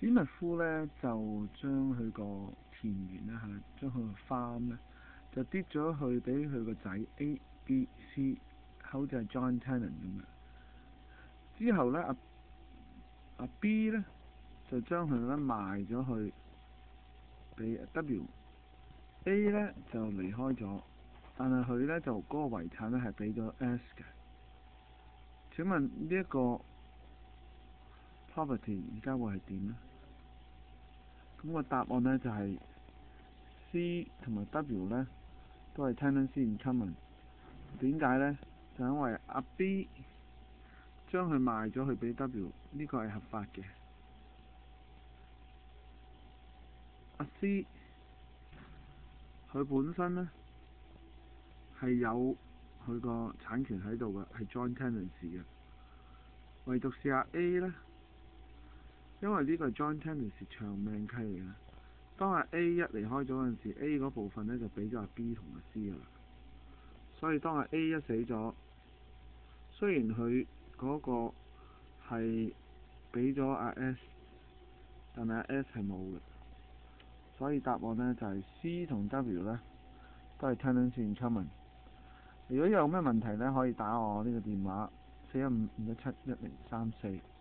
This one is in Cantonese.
史密夫咧就將佢個田園咧將佢個 farm 咧就跌咗去俾佢個仔 A、B、C， 好似係 John Tennon 咁樣。之後咧阿 B 咧就將佢咧賣咗去俾 W。A 咧就離開咗，但係佢咧就嗰個遺產咧係俾咗 S 嘅。請問呢一個 property 而家會係點呢？咁個答案咧就係 C 同埋 W 咧都係 tenancy in common。點解咧？就因為阿 B 將佢賣咗去俾 W， 呢個係合法嘅。阿 C 佢本身咧係有佢個產權喺度嘅，係 joint tenancy 嘅。唯獨是阿 A 咧，因為呢個係 joint tenancy 長命契嚟嘅。當阿 A 一離開咗嗰陣時 ，A 嗰部分咧就俾咗阿 B 同阿 C 㗎啦。所以當阿 A 一死咗，雖然佢嗰個係俾咗阿 S， 但係阿 S 係冇嘅。所以答案咧就係 C 同 W 咧都係 tenancy in common。如果有咩問題咧，可以打我呢個電話415-517-1034。